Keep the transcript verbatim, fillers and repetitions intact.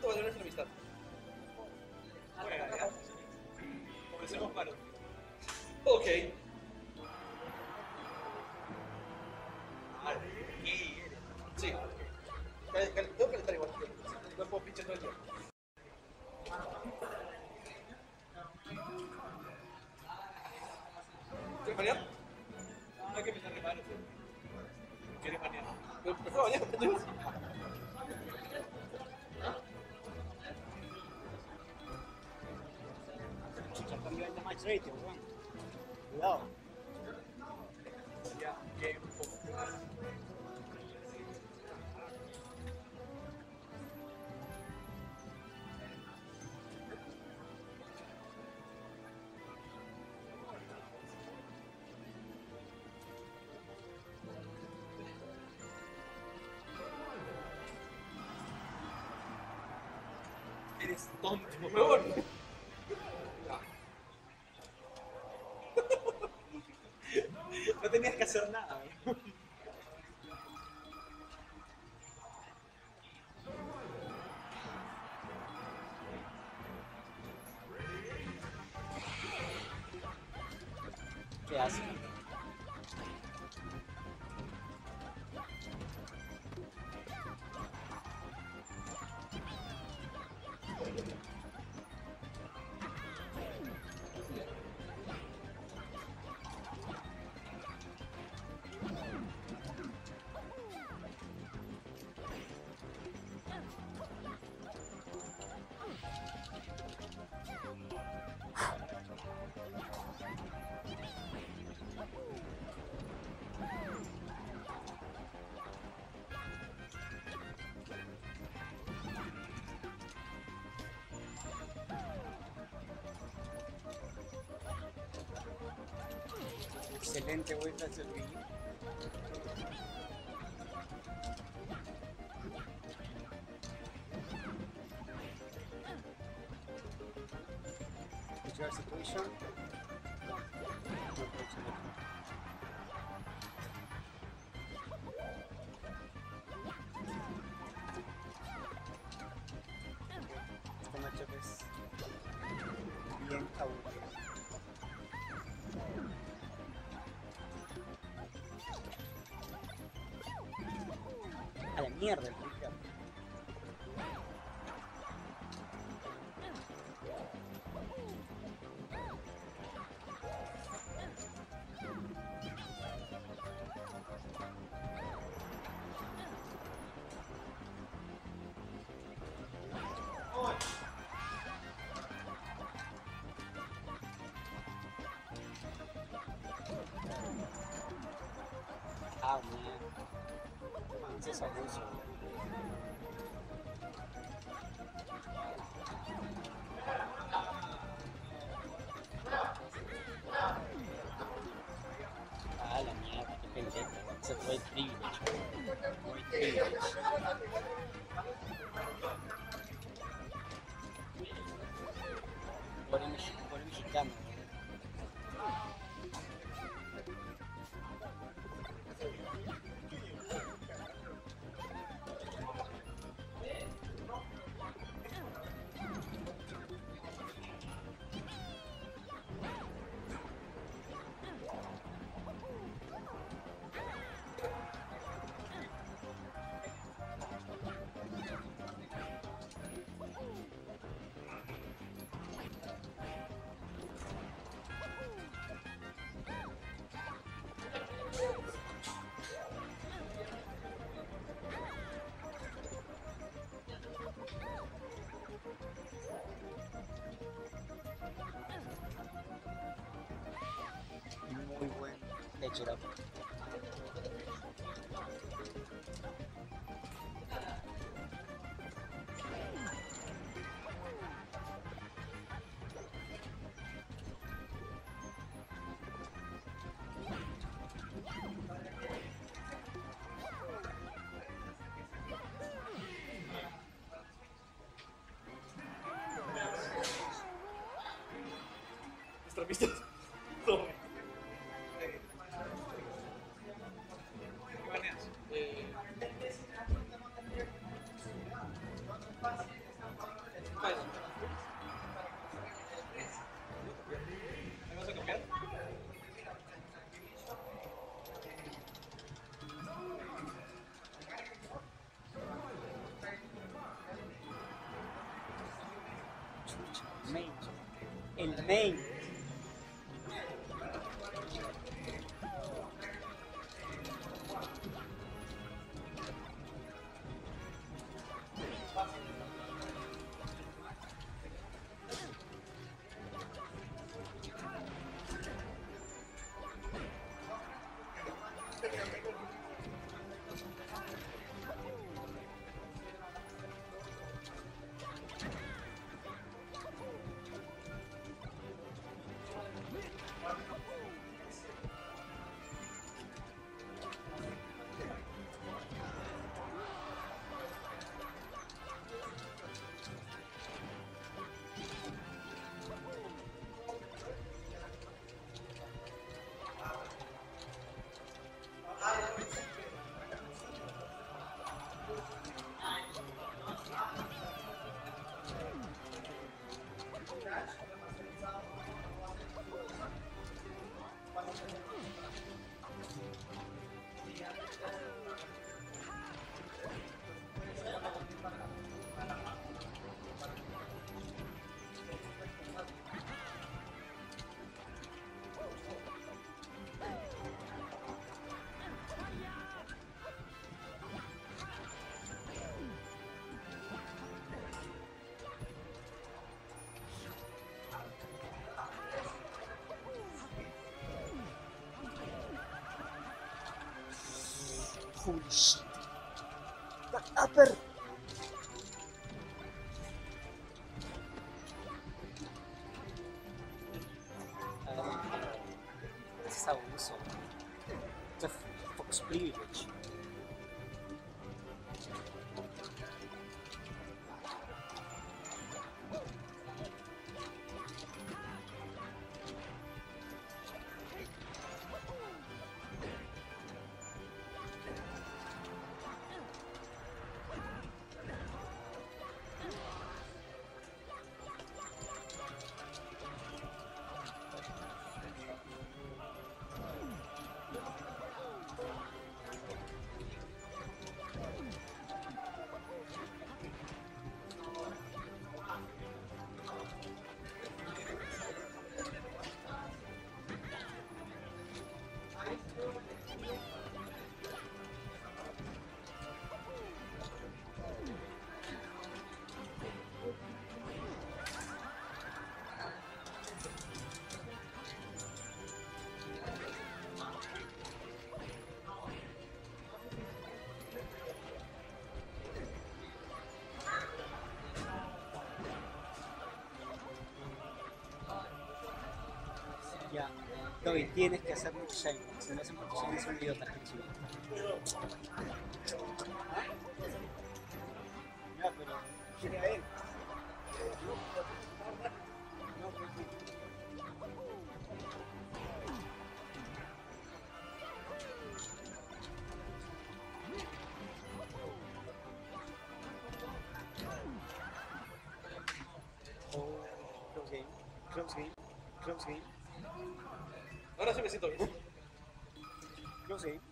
¿Cuánto vale nuestra amistad? Bueno, ya. Comencemos paro. Ok. Ah, ¿qué eres? Sí. Cal- cal- Tengo que calentar igual. No puedo pinchar todo el día. ¿Quieres bañar? No hay que empezar de paro, tío. ¿Quieres bañar? ¿Me me puedo bañar? Chucha, cambió el de match rating, weón. Cuidado. Ya, game over. Eres tonto, Huevón. No tenías que hacer nada, ¿no? ¿Qué hace? Excelente vuelta hacia el vídeo. Control situation. Esta matchup es bien aburrida. A la mierda el pick up. Ah, man. Eso es abuso. Ah, la mierda, qué pendejo. Se fue el privilege. Muy privilege. Por el mexicano, por el mexicano. Muy buen ledger up. Nuestra amistad. Toma. ¿Qué baneas? Eh, Main. El main. Holy shit. That upper. This is abuso. The Fox privilege. Ya, Toby, tienes que hacer mucho shine. Si no haces mucho shine es un video tan chido. Ya, pero quiere a él. No, pues sí. Oh, close game, close game, close game. Ahora sí me siento bien. Close game.